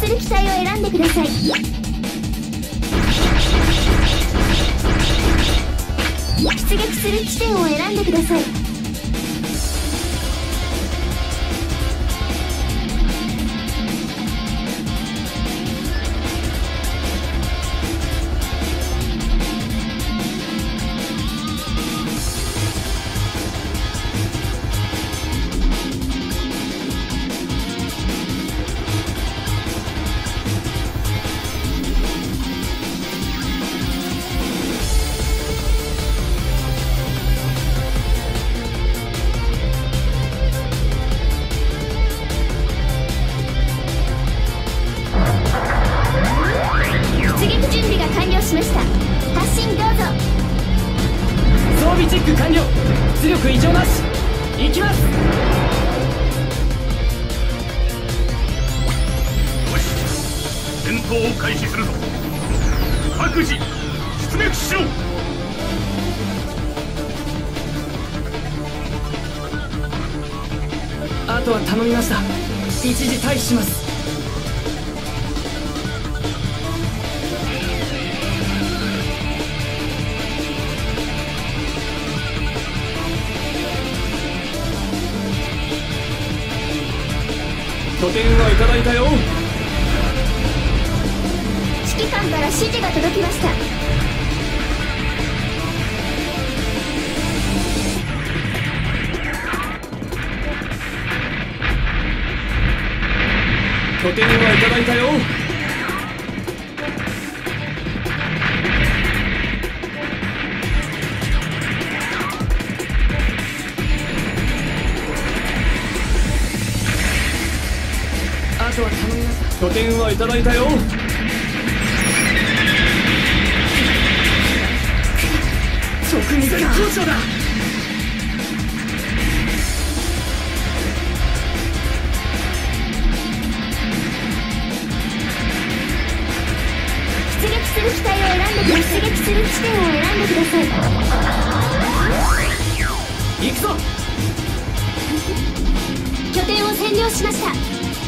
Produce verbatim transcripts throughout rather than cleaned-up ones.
する機体を選んでください。出撃する地点を選んでください。 あとは頼みました。一時退避します。拠点はいただいたよ。 指揮官から指示が届きました。 拠点はいただいたよ。あとは頼みます。拠点はいただいたよ。直撃絶好調だ。 出撃する機体を選んでください。出撃する地点を選んでください。 行くぞ。 拠点を占領しました。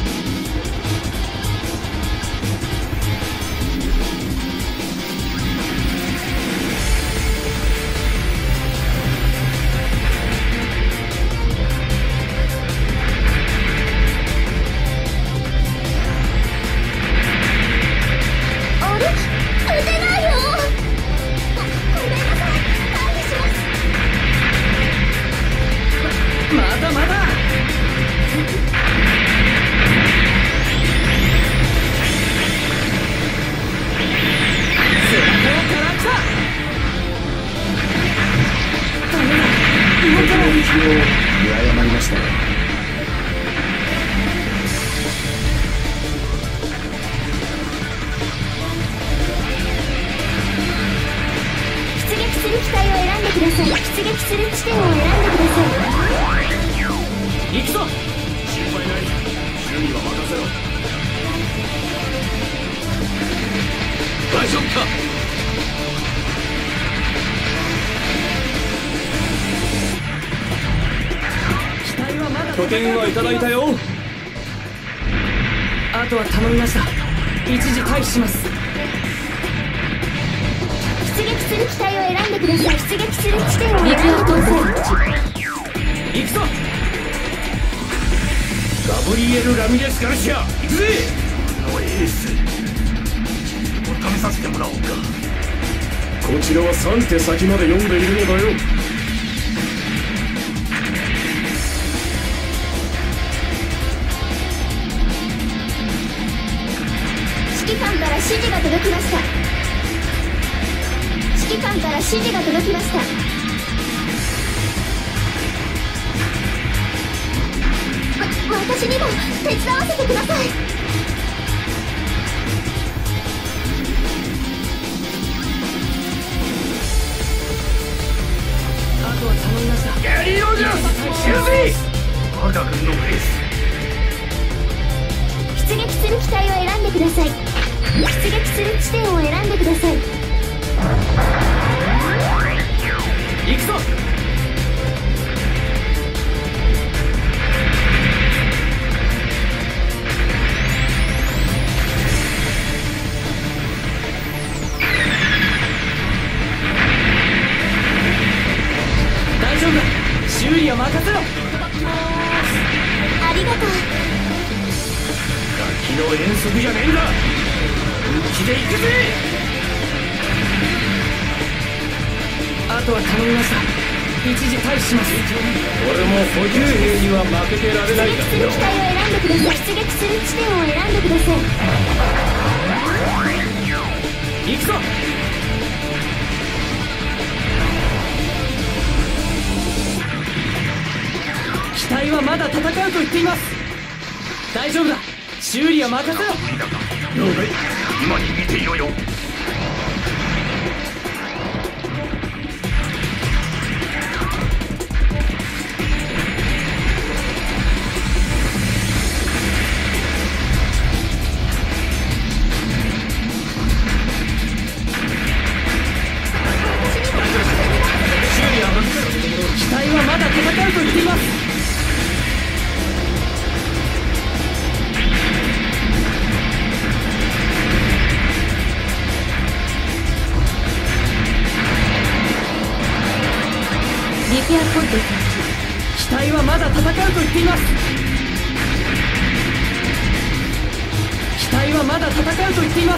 見誤りましたね。 出撃する機体を選んでください。出撃する地点を選んでください。 行くぞ。 心配ない。修理は任せろ。大丈夫か。 拠点はいただいたよ。あとは頼みました。一時退避します。 出撃する機体を選んでください。出撃する地点を選んでください。 行くぞ。 ガブリエル・ラミレス・ガルシア、行くぜ。のエース試させてもらおうか。こちらはさん手先まで読んでいるのだよ。 指揮官から指示が届きました。指揮官から指示が届きました。わ私にも手伝わせてください。 あとは頼みました。 ギャリー・ロジャース、シューズイ我が軍のエース。 出撃する機体を選んでください。出撃する地点を選んでください。 行くぞ。 気の遠足じゃねえんだ。本気で行くぜ。 あとは頼みました。一時退避します。 俺も補充兵には負けてられないんだ出撃する機体を選んでください。出撃する地点を選んでください。 行くぞ。機体はまだ戦うと言っています。大丈夫だ。修理は任せろ。 了解。今に見ていろよ。 機体はまだ戦うと言っています。 リペアポッド機体はまだ戦うと言っています。機体はまだ戦うと言っています。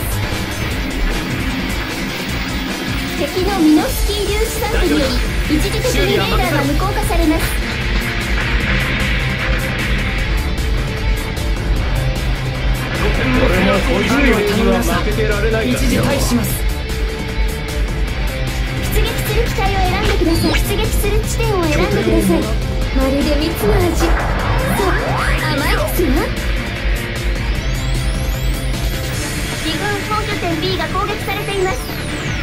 敵のミノスキー粒子散布により一時的にレーダーが無効化されます。 俺も補充兵には負けてられないんだ。 一時退避します。 出撃する機体を選んでください。出撃する地点を選んでください。まるで蜜の味。そう、甘いですわ。自軍本拠点 B が攻撃されています。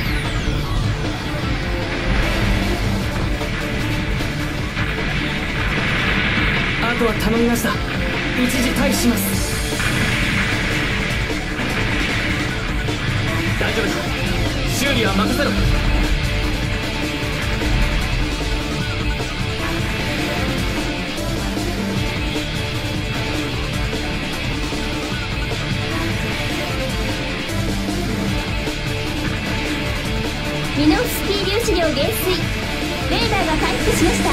あとは頼みました。一時退避します。大丈夫だ。修理は任せろ。 ミノフスキー粒子量減衰。レーダーが回復しました。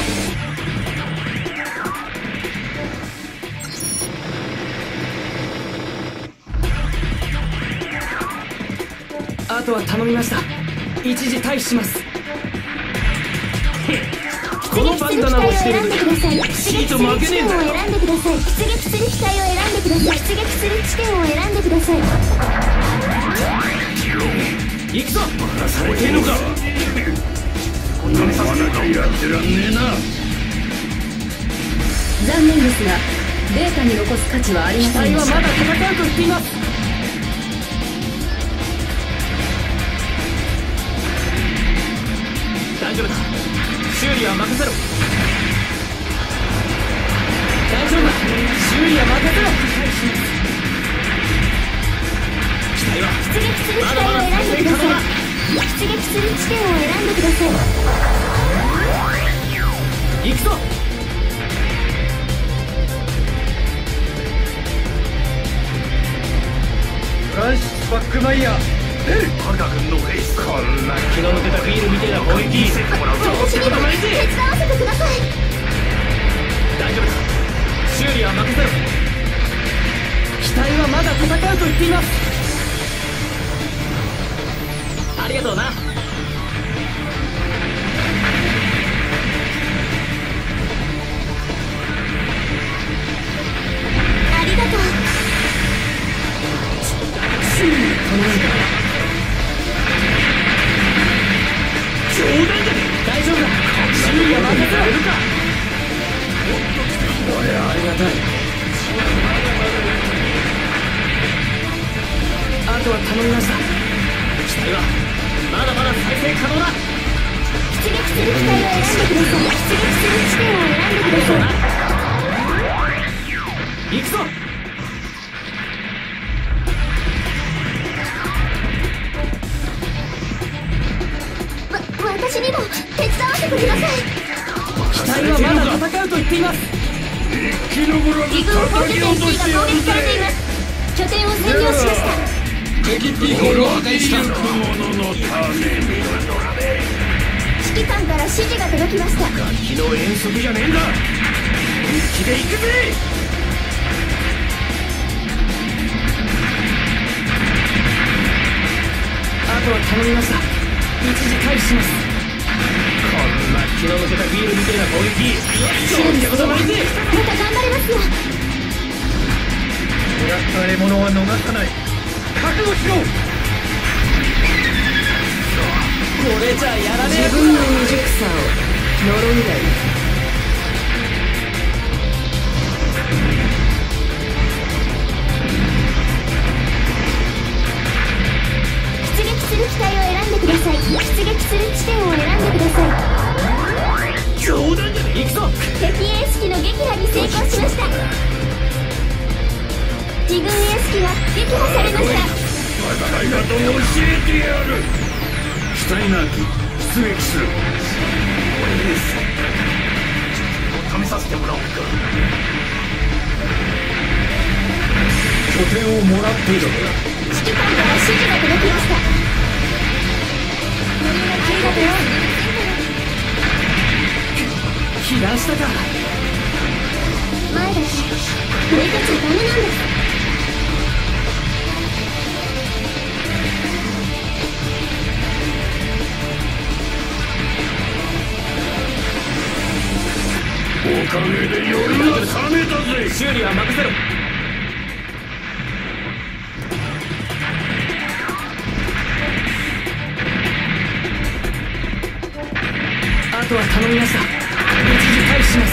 あとは頼みました。一時退避します。 このバンダナもしてる。 出撃する機体を選んでください。 シート負けねえんだよ。 出撃する地点を選んでください。出撃する機体を選んでください。出撃する地点を選んでください。 行くぞ。まだされてえのか。こんなにさせてやってらんねえな。 残念ですがデータに残す価値はありま機体はせんでした。 まだ戦うと言っています。大丈夫だ。修理は任せろ。大丈夫だ。修理は任せろ。機体は出撃する機体を選んでください。出撃する地点を選んでください。 行くぞ。 フランシス・バックマイヤー。ハガ君のフェイス。こんな気の抜けたビールみたいな攻撃見せてもらうぞ。 私にも手伝わせてください。 大丈夫だ。修理は任せろ。機体はまだ戦うと言っています。ありがとうな。 ありがとう。 修理を頼むんだ。冗談じゃねえ。大丈夫だ。修理は任せろ。 これありがたい。 あとは頼みました。機体はまだまだ再生可能だ。 出撃する機体を選んでください。出撃する地点を選んでください。 行くぞ。 わ、私にも手伝わせてください。 機体はまだ戦うと言っています。 生き残らず自軍本拠点 B が攻撃されています。拠点を占領しました。 敵ピコロ破壊した者のために指揮官から指示が届きました。 楽器の遠足じゃねえんだ。本気で行くぜ。 頼みました。一時回避します。こんな気の抜けたビールみたいな攻撃勝利ってことないぜ。 また頑張れますよ。 もらった獲物は逃さない。覚悟しろ。 これじゃやらねえ。 自分の未熟さを呪うがいい。 出撃する機体を選んでください。出撃する地点を選んでください。 冗談じゃねえ。 行くぞ。 敵エース機の撃破に成功しました。自軍エース機が撃破されました。 戦い方を教えてやる。機体なき出撃する。エースを試させてもらおうか。拠点をもらっている。 指揮官から指示が届きました。ありがとうよ。 被弾したか。 前だし触れてちゃダメなんです。 おかげで夜が覚めたぜ。 修理は任せろ。あとは頼みました。一時回避します。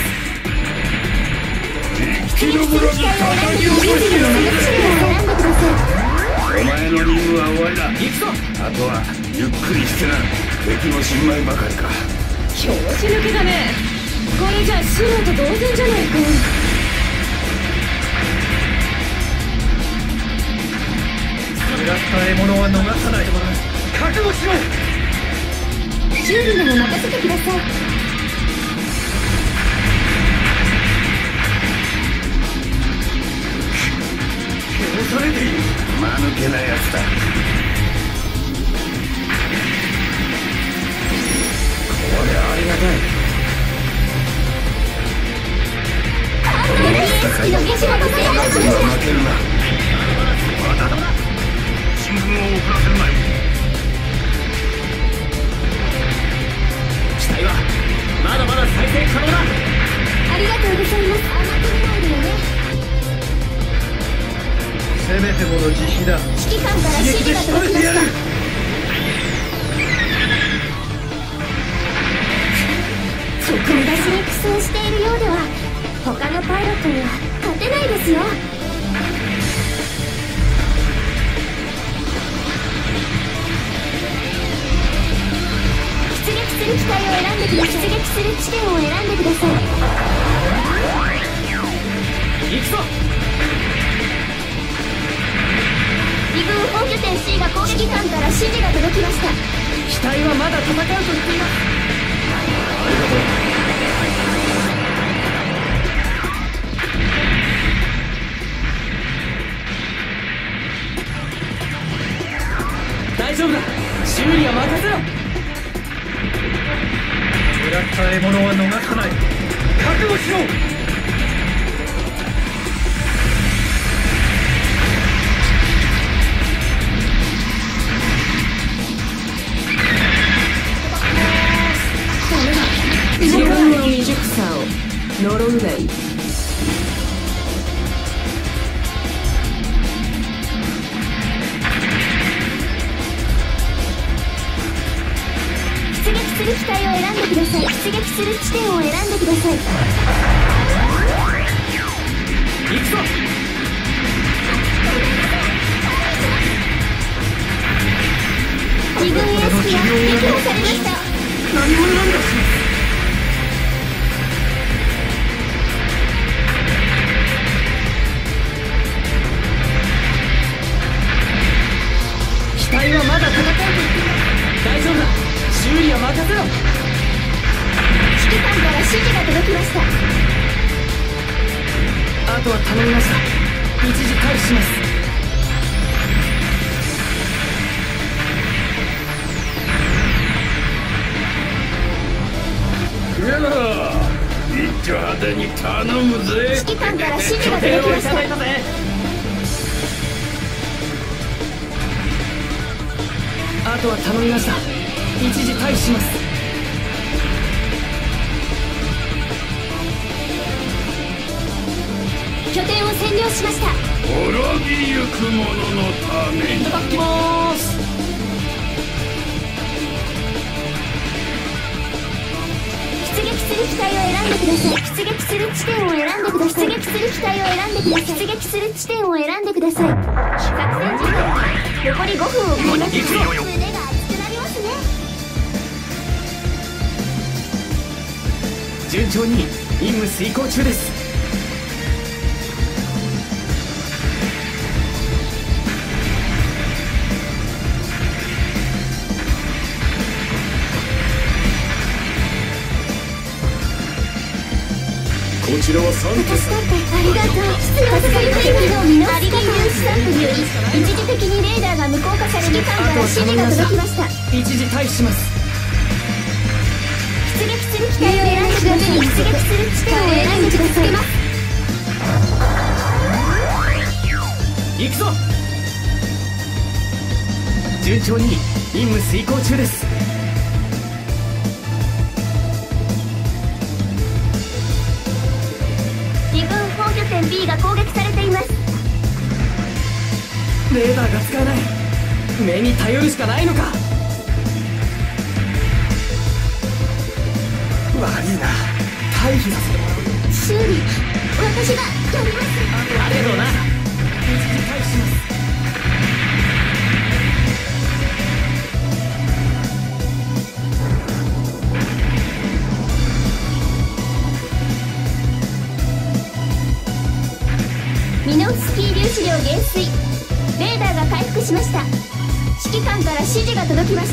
生き残らず叩き落としてやるぜ。お前の任務は終わりだ。 行くぞ。 あとはゆっくりしてな。敵の新米ばかりか。 拍子抜けだね。これじゃ素人同然じゃないか。 狙った獲物は逃さない。覚悟しろ。 修理なら任せてください。 恐れている。間抜けなやつだ。これありがたい。 敵エース機の撃破が成功しました。 負けるな。まだだ。進軍を遅らせるなよ。 機体はまだまだ再生可能だ。 ありがとうございます。甘く見ないでよね。 せめてもの慈悲だ。 指揮官から指示が届きました。敵に苦戦しているようでは他のパイロットには勝てないですよ。出撃する機体を選んでください。出撃する地点を選んでください。 行くぞ。 自軍本拠点 C が攻撃官から指示が届きました。 機体はまだ戦うと言っています。 ありがとう。 大丈夫だ。修理は任せろ。 狙った獲物は逃さない。覚悟しろ。 自分の未熟さを呪うがいい。 出撃する機体を選んでください。出撃する地点を選んでください。 行くぞ。 自軍エース機が撃破されました。 何者なんだ。 機体はまだ戦うと言っています。大丈夫だ。修理は任せろ。 指揮官から指示が届きました。 あとは頼みました。一時回避します。 いや一丁派手に頼むぜ。 指揮官から指示が拠点をい届きましたた。 だいたぜ。ああとは頼みました。一時退避します。 拠点を占領しました。 滅びゆく者のために。 いただきまーす。 出撃する機体を選んでください。出撃する地点を選んでください。出撃する機体を選んでください。出撃する地点を選んでください。作戦時間残りごふんを切ります。胸が熱くなりますね。 順調に任務遂行中です。 こちらはさんて私だってありがとう。助かり敵のミノスキー粒子散布により一時的にレーダーが無効化され、機関から指示が届きました。 一時退避します。 出撃する機体を選んでください。出撃する地点を選んでください。 行くぞ。順調に任務遂行中です。 自軍本拠点 B が攻撃されています。 レーダーが使えない。目に頼るしかないのか。悪いな、退避させてもらう。 修理私がやります。 ありがとうな。一時退避します。 ミノフスキー粒子量減衰。レーダーが回復しました。指揮官から指示が届きました。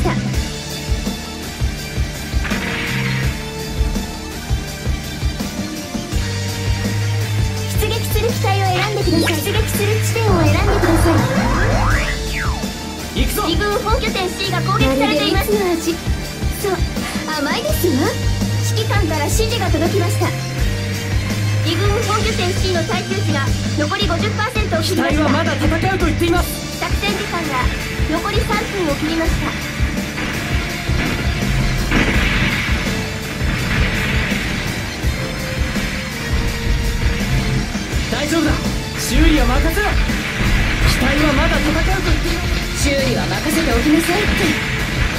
出撃する機体を選んでください。出撃する地点を選んでください。 行くぞ。 自軍本拠点 C が攻撃されています。まるで蜜の味。そう甘いですわ。指揮官から指示が届きました。自軍本拠点 C の耐久値が残り ごじゅっパーセント を切りました。 機体はまだ戦うと言っています。 作戦時間が残りさんぷんを切りました。 大丈夫だ。修理は任せろ。機体はまだ戦うと言っています。 修理は任せておきなさいって。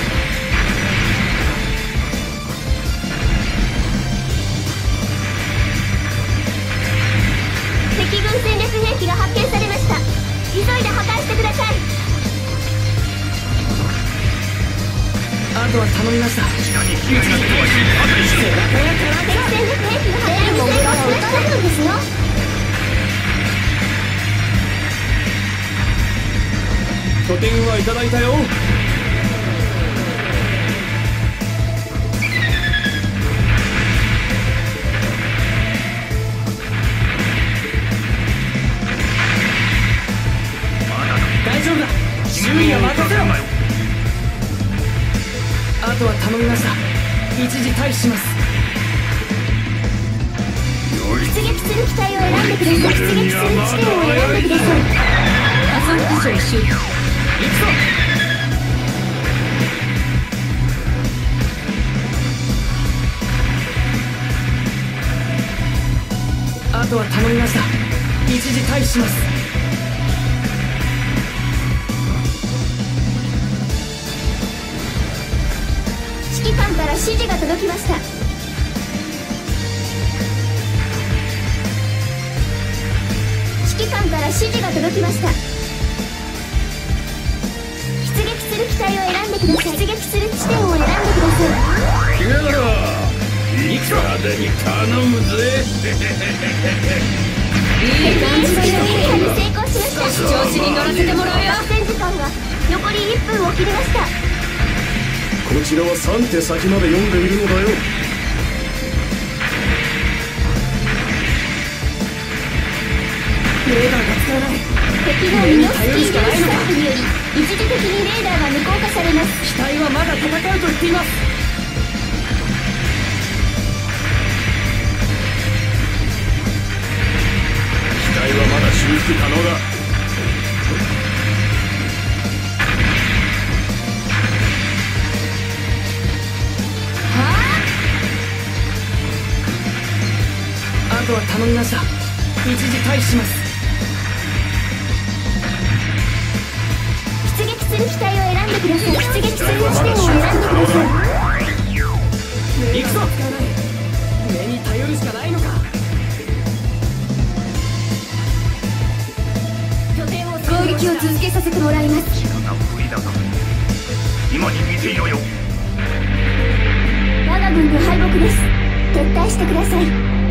敵軍戦略兵器が発見されました。急いで破壊してください。 あとは頼みました。 こちらに被害が出てはしあたりし背中やから敵戦略兵器が発見成功しました。撃たれるんですよ。 拠点はいただいたよ。大丈夫だ。修理は任せろ。あとは頼みました。一時退避します。 出撃する機体を選んでください。出撃する地点を選んでください。 加速機場周囲。 行くぞ。あとは頼みました。一時退避します。 指揮官から指示が届きました。指揮官から指示が届きました。出撃する機体を選んでください。出撃する地点を選んでください。 やろいくらでに頼むぜ。 いい感じだよ。 成功しました。 調子に乗らせてもらうよ。 作戦時間が残りいっぷんを切りました。 こちらはさん手先まで読んでいるのだよ。 レーダーが使えない。 敵のミノスキー粒子散布により一時的にレーダーが無効化されます。 機体はまだ戦うと言っています。 機体はまだ修復可能だ。 した。一時退避します。 出撃する機体を選んでください。出撃する地点を選んでください。 行くぞ。目に頼るしかないのか。 攻撃を続けさせてもらいます。 今に見ていろよ。 我が軍の敗北です。撤退してください。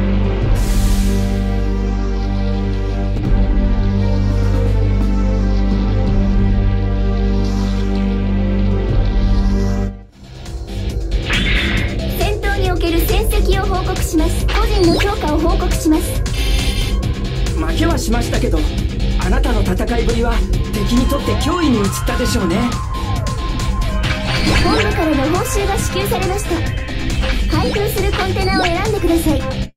戦闘における戦績を報告します。個人の評価を報告します。 負けはしましたけど、あなたの戦いぶりは敵にとって脅威に移ったでしょうね。 本部からの報酬が支給されました。開封するコンテナを選んでください。